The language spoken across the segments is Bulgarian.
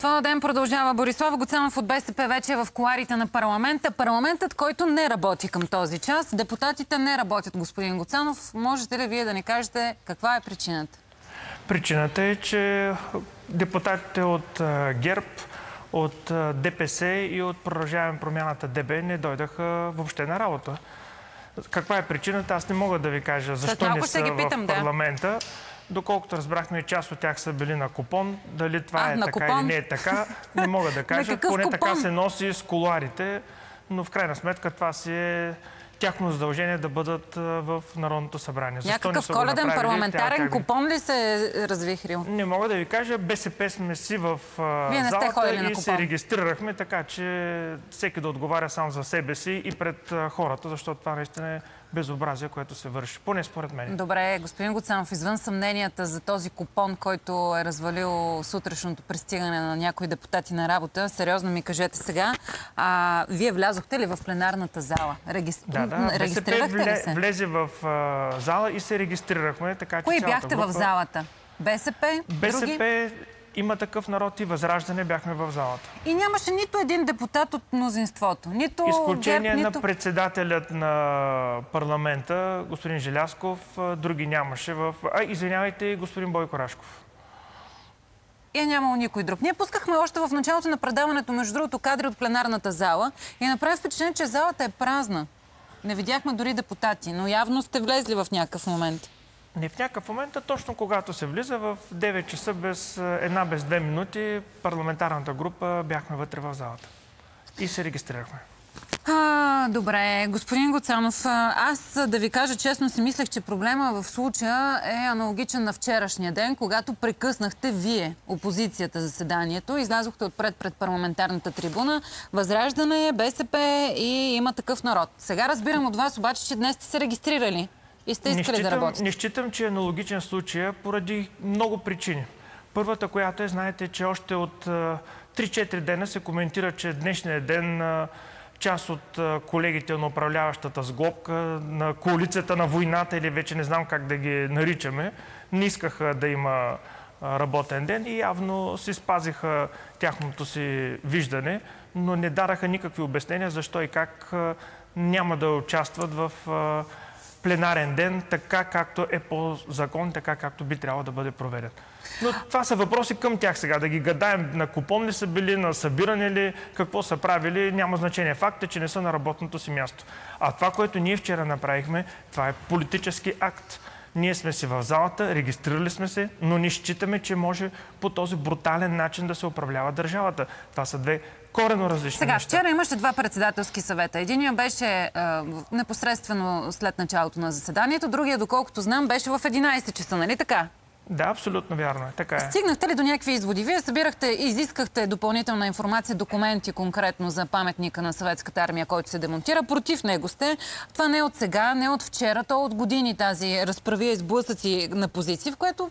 Това ден продължава. Борислав Гуцанов от БСП вече е в кулоарите на парламента. Парламентът, който не работи към този час. Депутатите не работят, господин Гуцанов. Можете ли вие да ни кажете каква е причината? Причината е, че депутатите от ГЕРБ, от ДПС и от Продължаваме промяната ДБ не дойдаха въобще на работа. Каква е причината? Аз не мога да ви кажа защо не са в парламента. Доколкото разбрахме, част от тях са били на купон. Дали това е така или не е така, не мога да кажа. Поне така се носи с кулоарите, но в крайна сметка това си е тяхно задължение да бъдат в Народното събрание. Някакъв коледен парламентарен купон ли се е развихрил? Не мога да ви кажа. БСП сме си в залата и се регистрирахме, така че всеки да отговаря сам за себе си и пред хората, защото това наистина е безобразие, което се върши. Поне според мен. Добре, господин Гуцанов, извън съмненията за този купон, който е развалил сутрешното пристигане на някои депутати на работа, сериозно ми кажете сега, вие влязохте ли в пленарната зала? Регистрирахте ли се? Влезе в зала и се регистрирахме. Така, че кои бяхте в залата? БСП? БСП, Има такъв народ и Възраждане бяхме в залата. И нямаше нито един депутат от мнозинството. Нито изключение на председателят на парламента, господин Желязков, други нямаше в... извинявайте, господин Бойко Рашков. И е нямало никой друг. Ние пускахме още в началото на предаването, между другото, кадри от пленарната зала и направи впечатление, че залата е празна. Не видяхме дори депутати, но явно сте влезли в някакъв момент. Не в някакъв момент, а точно когато се влиза в 9 часа без 2 минути, парламентарната група бяхме вътре в залата. И се регистрирахме. Добре. Господин Гуцанов, аз да ви кажа честно си мислех, че проблема в случая е аналогичен на вчерашния ден, когато прекъснахте вие, опозицията, заседанието, излязохте отпред пред парламентарната трибуна, Възраждане, БСП и Има такъв народ. Сега разбирам от вас обаче, че днес сте се регистрирали. И сте искали да работите. Не считам, че е аналогичен случай поради много причини. Първата, която е, знаете, че още от 3-4 дена се коментира, че днешния ден част от колегите на управляващата сглобка, на коалицията на войната или вече не знам как да ги наричаме, не искаха да има работен ден и явно си спазиха тяхното си виждане, но не дараха никакви обяснения защо и как няма да участват в пленарен ден, така както е по закон, така както би трябвало да бъде проведен. Но това са въпроси към тях сега. Да ги гадаем на купон ли са били, на събиране ли, какво са правили, няма значение. Факт е, че не са на работното си място. А това, което ние вчера направихме, това е политически акт. Ние сме си в залата, регистрирали сме се, но не считаме, че може по този брутален начин да се управлява държавата. Това са две коренно различни неща. Вчера имаше два председателски съвета. Единият беше непосредствено след началото на заседанието, другия, доколкото знам, беше в 11 часа, нали така? Да, абсолютно вярно е. Така е. Стигнахте ли до някакви изводи? Вие събирахте и изискахте допълнителна информация, документи конкретно за паметника на Съветската армия, който се демонтира. Против него сте. Това не е от сега, не е от вчера, то от години тази разправия и сблъсъци на позиции, в което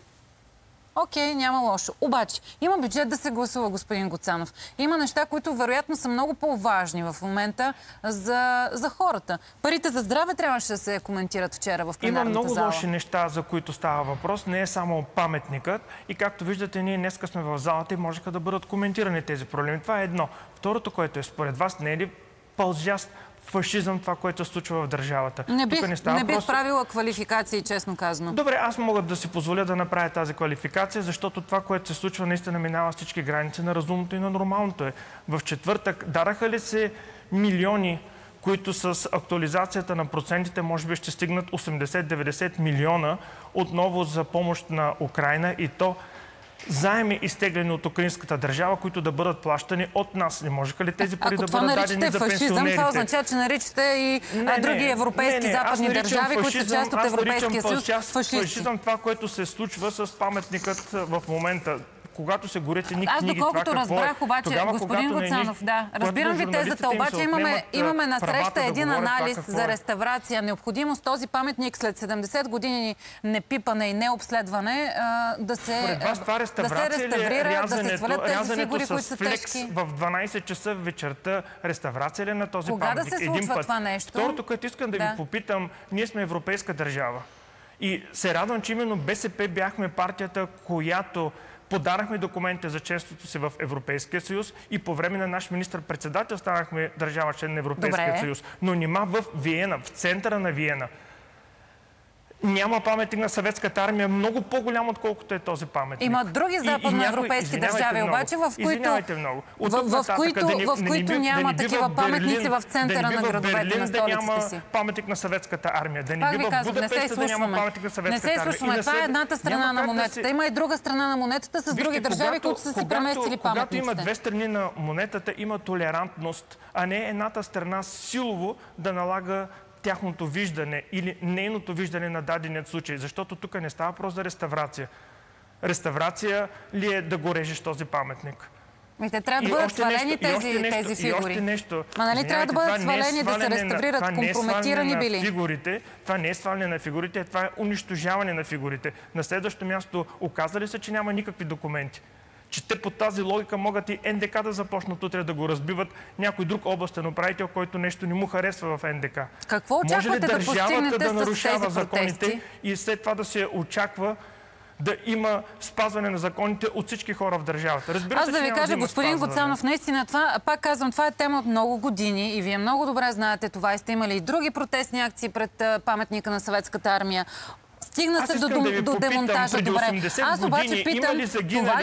окей, няма лошо. Обаче, има бюджет да се гласува, господин Гуцанов. Има неща, които вероятно са много по-важни в момента за хората. Парите за здраве трябваше да се коментират вчера в пленарната зала. Има много лоши неща, за които става въпрос. Не е само паметникът. И както виждате, ние днеска сме в залата и можеха да бъдат коментирани тези проблеми. Това е едно. Второто, което е според вас, не е ли пълзящ фашизъм, това, което се случва в държавата? Не бих правила квалификации, честно казано. Добре, аз мога да си позволя да направя тази квалификация, защото това, което се случва, наистина минава всички граници на разумното и на нормалното е. В четвъртък дараха ли се милиони, които с актуализацията на процентите може би ще стигнат 80-90 милиона отново за помощ на Украйна, и то заеми, изтеглени от украинската държава, които да бъдат плащани от нас. Не можеха ли тези пари да бъдат дадени за пенсионерите? Това означава, че наричате и други европейски западни държави, които са част от Европейския съюз, фашисти. Фашизъм това, което се случва с паметникът в момента. Когато се горят едни книги, аз доколкото разбрах, обаче, господин Гуцанов, разбирам ви тезата, обаче имаме насреща един анализ за реставрация. Необходимост този паметник след 70 години непипане и необследване да се реставрира, да се свалят тези фигури, които са тежки. В 12 часа вечерта реставрация ли на този паметник? Кога да се случва това нещо? Второто, което искам да ви попитам, ние сме европейска държава. И се радвам, че именно БСП бяхме партията, която Подарахме документите за членството си в Европейския съюз и по време на наш министър-председател станахме държава член на Европейския съюз. Но нима в Виена, в центъра на Виена, няма паметник на съветската армия, много по-голям, отколкото е този паметник. Има други западноевропейски държави, обаче, в които няма такива паметници в центъра на градовете, на столиците си. Паметник на съветската армия. Да не Пак ви бива в казвам, Будапеща да няма паметник на съветската армия. Не се слушваме. Това е едната страна на монетата. Има и друга страна на монетата с други държави, които са си преместили паметниците. Когато има две страни на монетата, има толерантност, а не едната страна силово да налага тяхното виждане или нейното виждане на даденият случай. Защото тук не става въпрос за реставрация. Реставрация ли е да го режеш този паметник? Те трябва да бъдат свалени тези фигури. Ма нали трябва да бъдат свалени, да се реставрират, компрометирани били? Това не е сваляне на фигурите, това е унищожаване на фигурите. На следващото място, оказа ли се, че няма никакви документи? Че те по тази логика могат и НДК да започнат утре да го разбиват някой друг областен управител, който нещо не му харесва в НДК. Какво очаквате да постигнете да нарушава с тези законите протести? И след това да се очаква да има спазване на законите от всички хора в държавата? Разбира се, аз да ви кажа, господин Гуцанов, наистина, пак казвам, това е тема от много години и вие много добре знаете това и сте имали и други протестни акции пред паметника на съветската армия. Стигна се до демонтажа. Добре. Аз обаче питам, това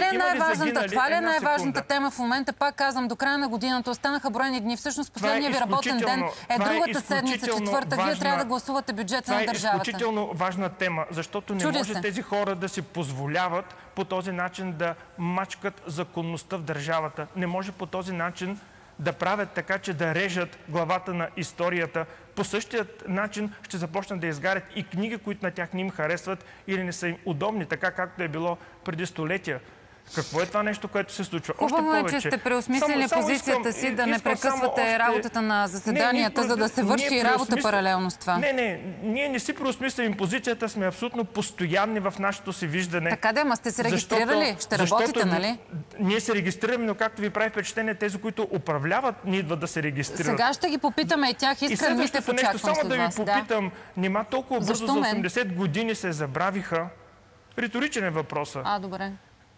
ли е най-важната тема в момента? Пак казвам, до края на годината останаха броени дни. Всъщност последния ви работен ден е другата седмица, четвъртък. Вие трябва да гласувате бюджета на държавата. Това е изключително важна тема, защото не може тези хора да си позволяват по този начин да мачкат законността в държавата. Не може по този начин да правят така, че да режат главата на историята. По същият начин ще започнат да изгарят и книги, които на тях не им харесват или не са им удобни, така както е било преди столетия. Какво е това нещо, което се случва? Хубаво е, че сте преосмислили позицията си, да не прекъсвате работата на заседанията, за да се върши и работа паралелно с това. Ние не си преосмислим позицията, сме абсолютно постоянни в нашето си виждане. Така да, ама сте се регистрирали? Ще работите, нали? Ние се регистрираме, но както ви прави впечатление, тези, които управляват, не идват да се регистрират. Сега ще ги попитаме и тях. Искрен Митев очаквам след вас. Само да ви попитам, нима толкова бързо за 80 години се забравиха? Риторичен е въпросът. Добре.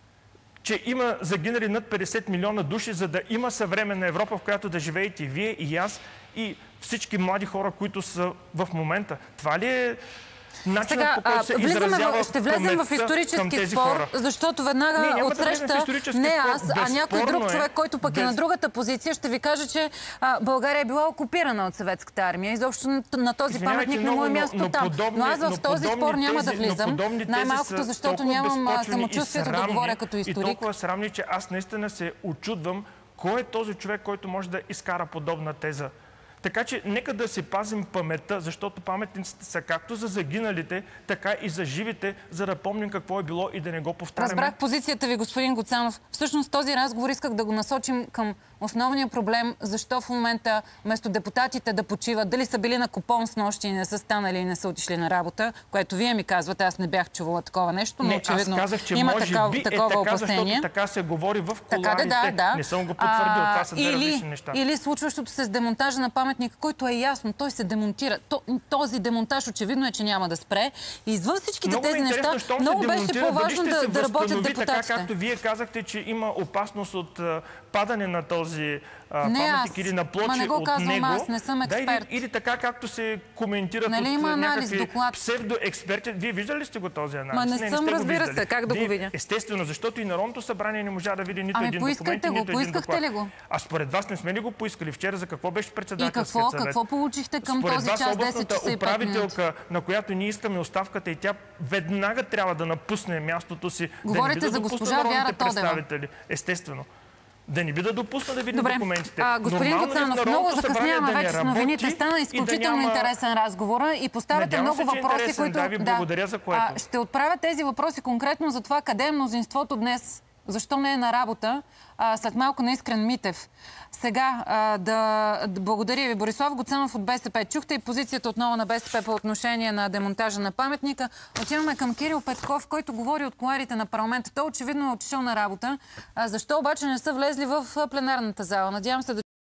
Че има загинали над 50 милиона души, за да има съвременна Европа, в която да живеете и вие, и аз, и всички млади хора, които са в момента. Това ли е начинът, по който се изразява ще влезем в исторически спор, защото веднага отсреща не аз, а някой друг човек, който пък е на другата позиция, ще ви каже, че България е била окупирана от съветската армия. Изобщо на този паметник не му е място там. Но аз в този спор няма да влизам. Най-малкото, защото нямам самочувствието да говоря като историк. И толкова срамни, че аз наистина се очудвам кой е този човек, който може да изкара подобна теза. Така че нека да си пазим паметта, защото паметниците са както за загиналите, така и за живите, за да помним какво е било и да не го повтаряме. Разбрах позицията ви, господин Гуцанов. Всъщност този разговор исках да го насочим към основния проблем, защо в момента вместо депутатите да почиват, дали са били на купон с нощи и не са станали и не са отишли на работа, което вие ми казвате, аз не бях чувала такова нещо, но очевидно има такова опасение. Защото така се говори в кулоарите. Не съм го потвърдил, това са две различни неща. Или случващото се с демонтажа на паметника, който е ясно, той се демонтира. Този демонтаж очевидно е, че няма да спре. И извън всичките тези неща, много беше по-важно да работят депутатите. Така както вие казахте, че има опасност от падане на този паметник или на плочи от него. Аз не съм експерт. Или така както се коментират от някакви псевдоексперти. Вие виждали ли сте го този анализ? Не съм, разбира се. Как да го видя? Естествено, защото и Народното събрание не можа да види нито един документ, нито един доклад. Поискахте ли го? А според вас не сме ли го поискали вчера? За какво беше председателският съвет? Какво получихте към този час 10 часа и 5 минути? Управителка, на която ние искаме оставката и тя веднага трябва да напусне мястото си. Говорите за госпожа Вяра Тодева. Естествено. Да не би да допусна да видим документите. Господин Гуцанов, много закъсняваме вече с новините. Стана изключително интересен разговор и поставяте много въпроси, които... Да, ви благодаря за което. Ще отправя тези въпроси конкретно за това къде е мнозинството днес. Защо не е на работа? След малко на Искрен Митев. Сега да благодаря ви. Борислав Гуцанов от БСП. Чухте и позицията отново на БСП по отношение на демонтажа на паметника. Отиваме към Кирил Петков, който говори от кулоарите на парламента. Той очевидно е отишъл на работа. Защо обаче не са влезли в пленарната зала? Надявам се да